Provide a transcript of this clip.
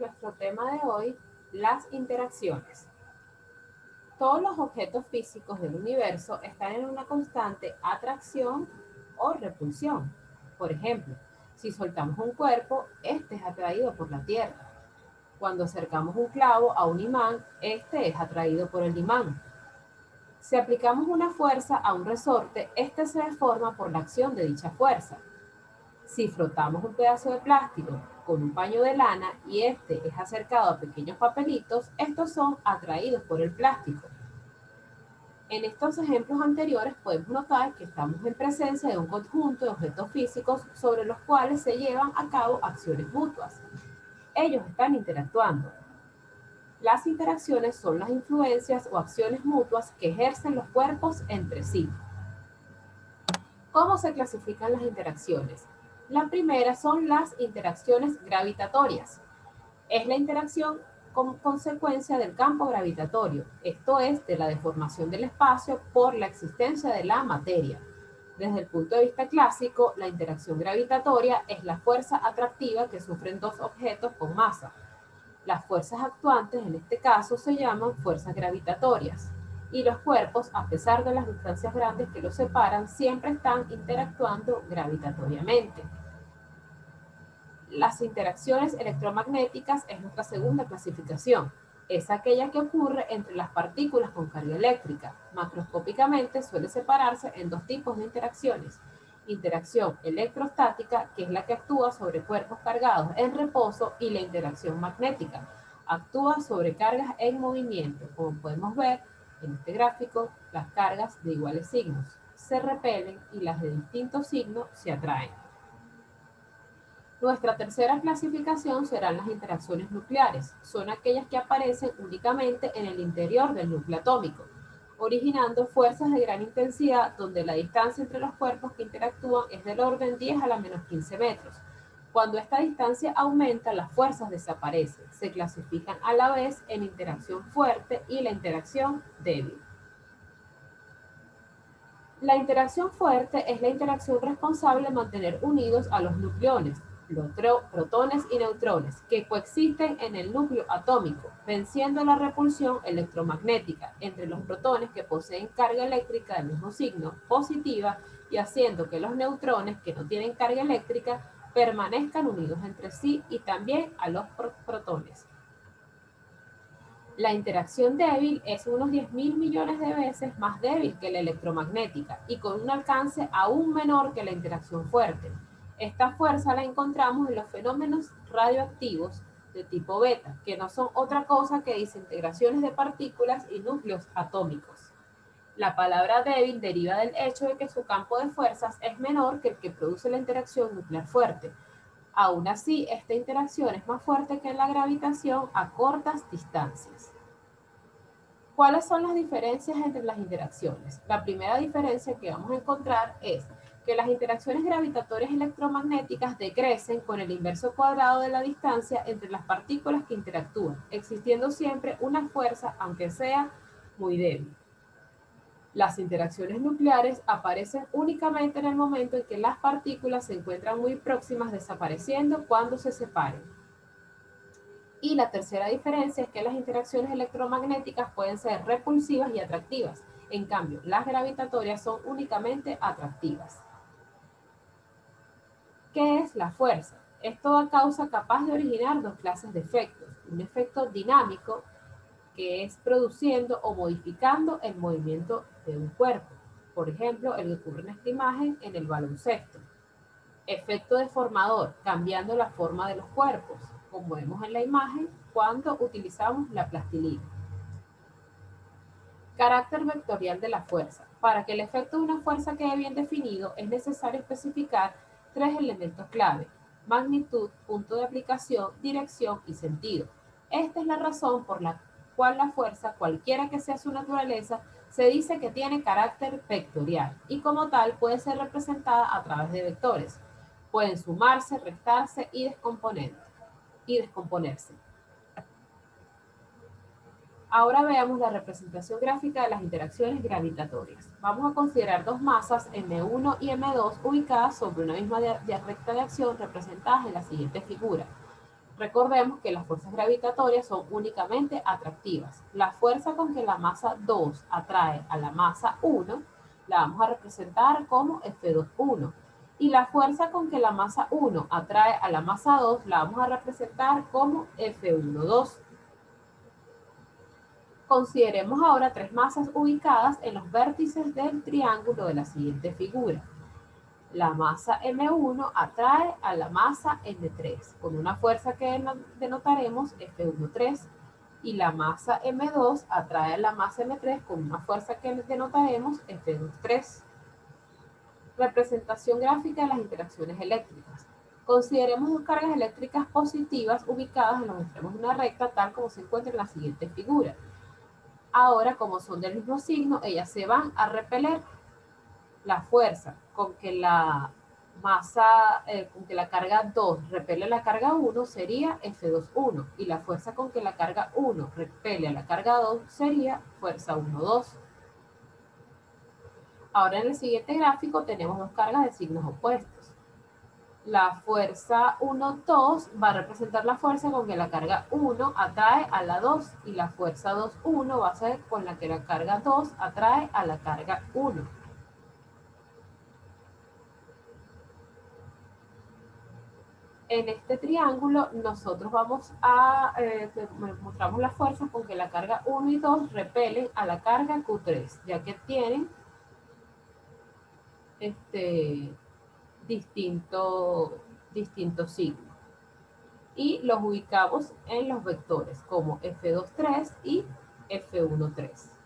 nuestro tema de hoy, las interacciones. Todos los objetos físicos del universo están en una constante atracción o repulsión. Por ejemplo, si soltamos un cuerpo, este es atraído por la Tierra. Cuando acercamos un clavo a un imán, este es atraído por el imán. Si aplicamos una fuerza a un resorte, este se deforma por la acción de dicha fuerza. Si frotamos un pedazo de plástico con un paño de lana y este es acercado a pequeños papelitos, estos son atraídos por el plástico. En estos ejemplos anteriores podemos notar que estamos en presencia de un conjunto de objetos físicos sobre los cuales se llevan a cabo acciones mutuas. Ellos están interactuando. Las interacciones son las influencias o acciones mutuas que ejercen los cuerpos entre sí. ¿Cómo se clasifican las interacciones? La primera son las interacciones gravitatorias. Es la interacción como consecuencia del campo gravitatorio, esto es, de la deformación del espacio por la existencia de la materia. Desde el punto de vista clásico, la interacción gravitatoria es la fuerza atractiva que sufren dos objetos con masa. Las fuerzas actuantes, en este caso, se llaman fuerzas gravitatorias. Y los cuerpos, a pesar de las distancias grandes que los separan, siempre están interactuando gravitatoriamente. Las interacciones electromagnéticas es nuestra segunda clasificación. Es aquella que ocurre entre las partículas con carga eléctrica. Macroscópicamente suele separarse en dos tipos de interacciones. Interacción electrostática, que es la que actúa sobre cuerpos cargados en reposo, y la interacción magnética. Actúa sobre cargas en movimiento. Como podemos ver en este gráfico, las cargas de iguales signos se repelen y las de distintos signos se atraen. Nuestra tercera clasificación serán las interacciones nucleares. Son aquellas que aparecen únicamente en el interior del núcleo atómico, originando fuerzas de gran intensidad donde la distancia entre los cuerpos que interactúan es del orden 10 a la menos 15 metros. Cuando esta distancia aumenta, las fuerzas desaparecen. Se clasifican a la vez en interacción fuerte y la interacción débil. La interacción fuerte es la interacción responsable de mantener unidos a los nucleones, protones y neutrones, que coexisten en el núcleo atómico, venciendo la repulsión electromagnética entre los protones que poseen carga eléctrica del mismo signo, positiva, y haciendo que los neutrones que no tienen carga eléctrica permanezcan unidos entre sí y también a los protones. La interacción débil es unos 10.000 millones de veces más débil que la electromagnética y con un alcance aún menor que la interacción fuerte. Esta fuerza la encontramos en los fenómenos radioactivos de tipo beta, que no son otra cosa que desintegraciones de partículas y núcleos atómicos. La palabra débil deriva del hecho de que su campo de fuerzas es menor que el que produce la interacción nuclear fuerte. Aún así, esta interacción es más fuerte que la gravitación a cortas distancias. ¿Cuáles son las diferencias entre las interacciones? La primera diferencia que vamos a encontrar es que las interacciones gravitatorias electromagnéticas decrecen con el inverso cuadrado de la distancia entre las partículas que interactúan, existiendo siempre una fuerza, aunque sea muy débil. Las interacciones nucleares aparecen únicamente en el momento en que las partículas se encuentran muy próximas, desapareciendo cuando se separen. Y la tercera diferencia es que las interacciones electromagnéticas pueden ser repulsivas y atractivas. En cambio, las gravitatorias son únicamente atractivas. ¿Qué es la fuerza? Es toda causa capaz de originar dos clases de efectos. Un efecto dinámico, que es produciendo o modificando el movimiento de un cuerpo. Por ejemplo, el que ocurre en esta imagen en el baloncesto. Efecto deformador, cambiando la forma de los cuerpos, como vemos en la imagen cuando utilizamos la plastilina. Carácter vectorial de la fuerza. Para que el efecto de una fuerza quede bien definido, es necesario especificar tres elementos clave: magnitud, punto de aplicación, dirección y sentido. Esta es la razón por la cual la fuerza, cualquiera que sea su naturaleza, se dice que tiene carácter vectorial y como tal puede ser representada a través de vectores. Pueden sumarse, restarse y descomponerse. Ahora veamos la representación gráfica de las interacciones gravitatorias. Vamos a considerar dos masas, M1 y M2, ubicadas sobre una misma recta de acción representadas en la siguiente figura. Recordemos que las fuerzas gravitatorias son únicamente atractivas. La fuerza con que la masa 2 atrae a la masa 1 la vamos a representar como F2,1. Y la fuerza con que la masa 1 atrae a la masa 2 la vamos a representar como F1,2. Consideremos ahora tres masas ubicadas en los vértices del triángulo de la siguiente figura. La masa M1 atrae a la masa M3 con una fuerza que denotaremos F1,3 y la masa M2 atrae a la masa M3 con una fuerza que denotaremos F2,3. Representación gráfica de las interacciones eléctricas. Consideremos dos cargas eléctricas positivas ubicadas en los extremos de una recta tal como se encuentra en la siguiente figura. Ahora, como son del mismo signo, ellas se van a repeler. La fuerza con que la con que la carga 2 repele la carga 1 sería F2,1 y la fuerza con que la carga 1 repele a la carga 2 sería fuerza 1,2. Ahora en el siguiente gráfico tenemos dos cargas de signos opuestos. La fuerza 1,2 va a representar la fuerza con que la carga 1 atrae a la 2 y la fuerza 2,1 va a ser con la que la carga 2 atrae a la carga 1. En este triángulo nosotros vamos a, mostramos las fuerzas con que la carga 1 y 2 repelen a la carga Q3, ya que tienen distinto signo. Y los ubicamos en los vectores como F2,3 y F1,3.